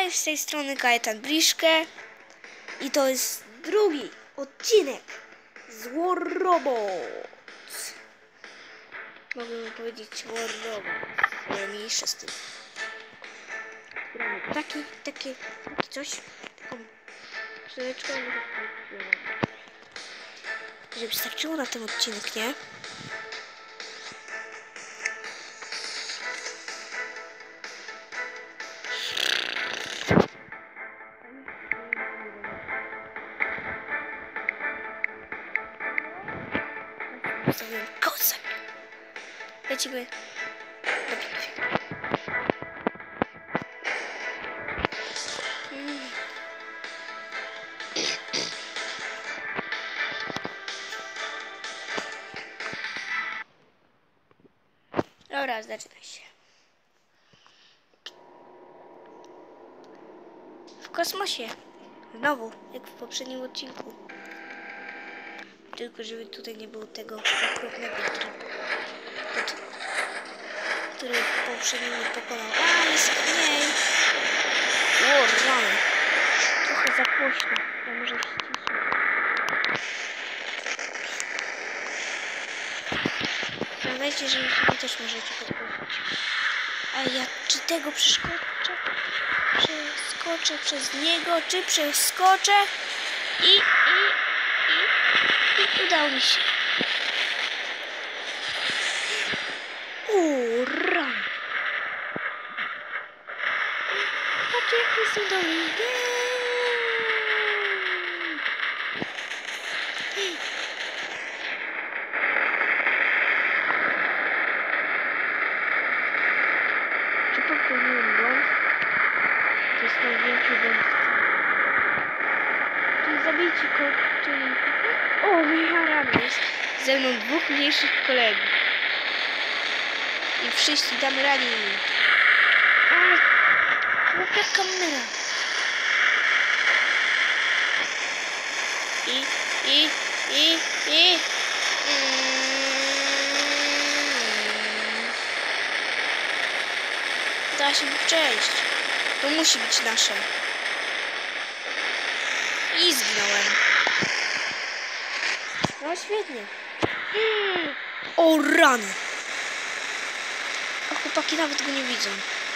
Cześć, z tej strony Kajetan Briszkę i to jest drugi odcinek z War Robots. Mogę powiedzieć War Robots, ale mniejsza z tym. Takie coś, taką szyneczką, żeby starczyło na ten odcinek, nie? Zostawiłem kozak. Lecimy do bitwy. Dobra, zaczyna się. W kosmosie. Znowu, jak w poprzednim odcinku. Tylko żeby tutaj nie było tego okropnego tripu, który poprzednio nie pokonał. A, jest mniej. O, rany. Trochę za głośno. Ja może ściszę. Pamiętajcie, że wy też możecie podgłosić. A ja czy tego przeskoczę? Przeskoczę przez niego, czy przeskoczę? I udało mi się. Run! Patrzcie, jak są doliny. Czy popełniłem błąd? To jest największy błąd w całym. Czyli zabijcie go, czyli... O, moja rana jest ze mną dwóch mniejszych kolegów. I wszyscy damy radę. Głupia kamera. Da się przejść. To musi być nasze. I zginąłem. No świetnie. O rany. A chłopaki nawet go nie widzą.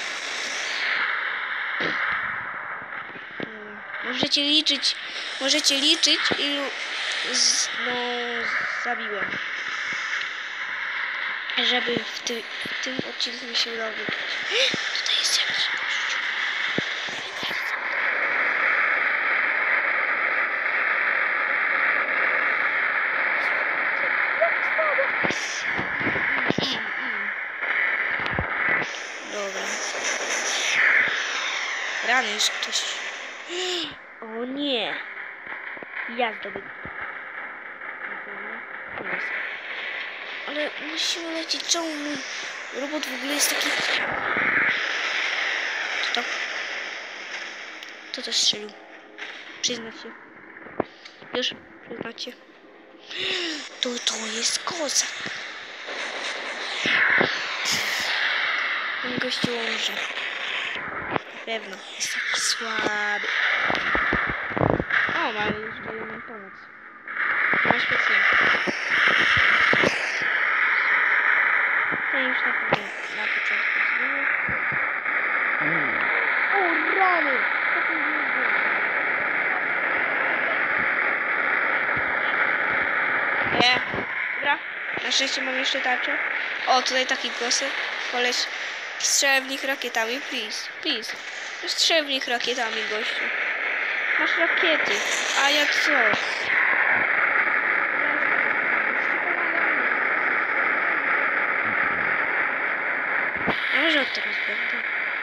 Możecie liczyć ilu zabiłem. Żeby w tym odcinku mi się udało wygrać. Tutaj jest jakiś gościu. Dobra. Rany jest ktoś. O nie. Ja zdobyłem. Ale musimy lecieć. Czemu mój robot w ogóle jest taki... Kto to strzelił? Przyznać się. Już przyznać się. To jest kozak. Ten gościu umrze. Na pewno. Jest taki słaby. O, mamy już dają pomoc. Masz specjalnie. To już na początku zginął. O, rany! Nie. Dobra. Na szczęście mam jeszcze tarczę. O, tutaj taki głosy. Koleś. Strzelę w nich rakietami, please. Strzelę w nich rakietami, gościu. Masz rakiety. A ja co? Ja może od teraz będę.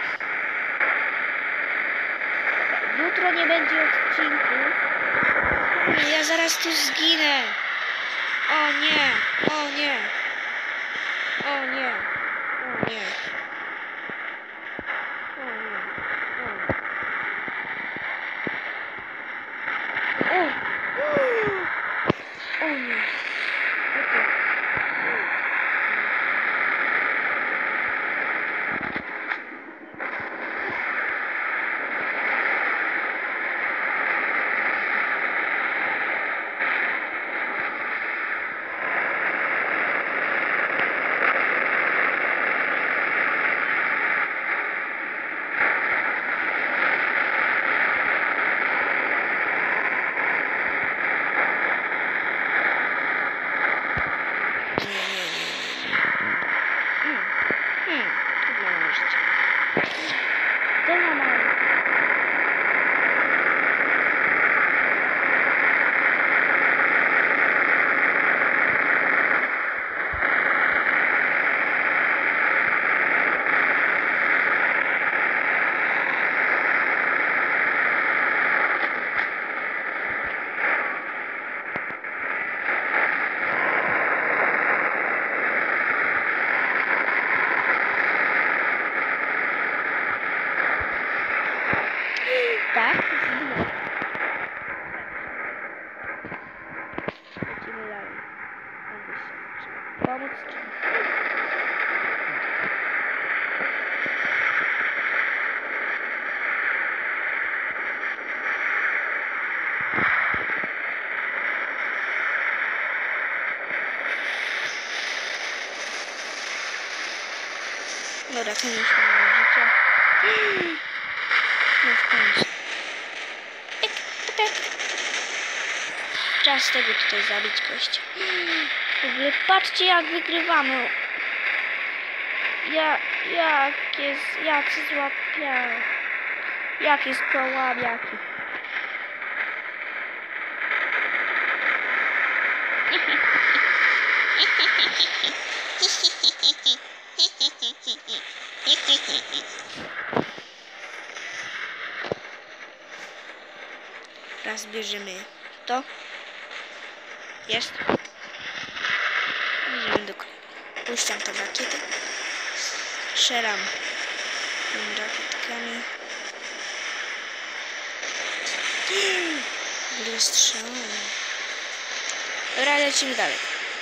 Jutro nie będzie odcinku. Ja zaraz tu zginę. O nie. O nie. O nie. O nie. O nie. Ten ma mało. Tak? No. Lecimy dalej. Pomóc czy nie? Dobra, to już mam życia. No w końcu. Czas tego tutaj zabić gościa. W ogóle patrzcie jak wygrywamy. Jacy złapiają. Jakie skołabiaki. Raz bierzemy to. Jest. Bierzemy do kolejnego. Puszczam te rakiety. Strzelam tymi rakietkami. Wystrzał. Dobra, lecimy dalej.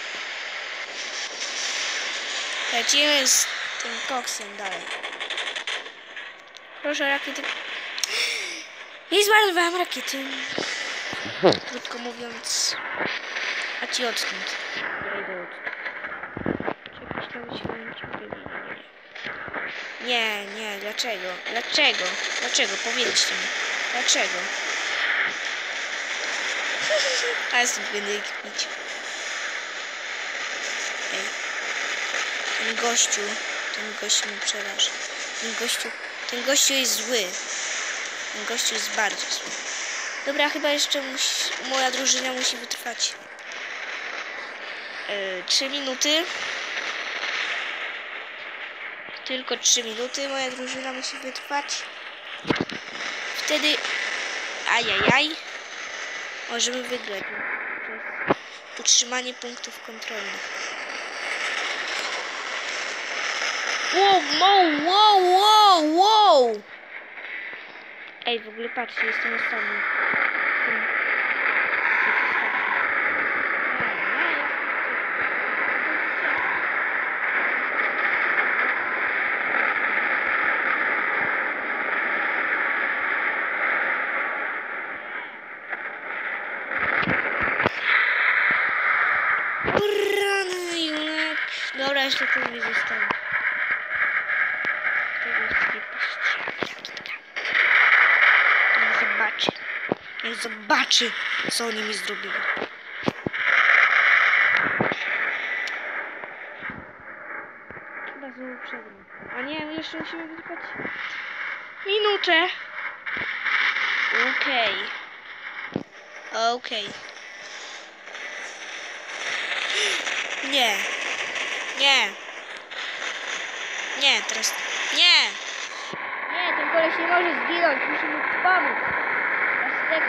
Lecimy z tym koksem dalej. Proszę rakiety. I zmarnowałem rakiety. Krótko mówiąc. A ci odstąd. Ja idę odstąd. Nie, dlaczego? Dlaczego? Powiedzcie mi. Dlaczego? A ja sobie będę kpić. Ej. Ten gościu mnie przeraża. Ten gościu jest zły. Ten gościu jest bardzo zły. Dobra, chyba jeszcze moja drużyna musi wytrwać 3 minuty. Tylko 3 minuty moja drużyna musi wytrwać. Wtedy ajajaj. Możemy wygrać. Utrzymanie punktów kontrolnych. Wow! Ej, w ogóle patrzcie, jestem ostatni. Dobra, jeszcze tu mi zostało. Niech zobaczy, co oni mi zrobili. Chyba znowu przegram. A nie, jeszcze musimy wytrwać minutę. Okej. Nie, teraz... Nie, ten koleś nie może zginąć, musimy pomóc. A z tego...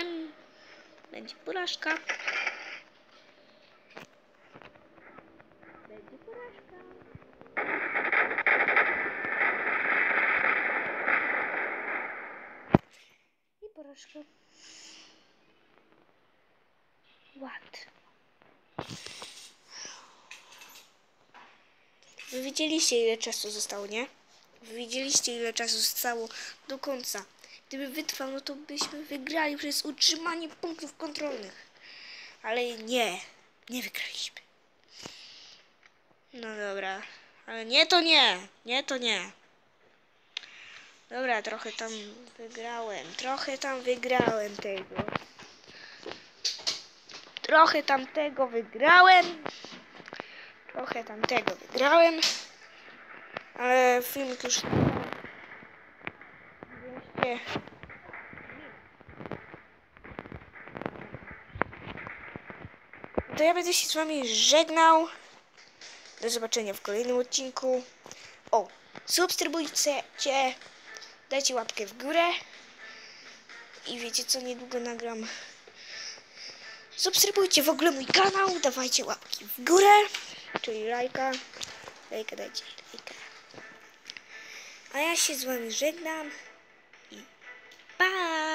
wygrałem. Będzie porażka. Będzie porażka. I porażka. What? Wy widzieliście, ile czasu zostało, nie? Wy widzieliście, ile czasu zostało do końca. Gdyby wytrwał, no to byśmy wygrali przez utrzymanie punktów kontrolnych. Ale nie wygraliśmy. No dobra, ale nie to nie. Nie to nie. Dobra, trochę tam wygrałem tego. Trochę tamtego wygrałem. Ale filmik już... Wreszcie. To ja będę się z wami żegnał. Do zobaczenia w kolejnym odcinku. O, subskrybujcie, dajcie łapkę w górę. I wiecie co, niedługo nagram. Subskrybujcie w ogóle mój kanał, dawajcie łapki w górę. Czyli lajka, dajcie lajka. A ja się z wami żegnam i pa!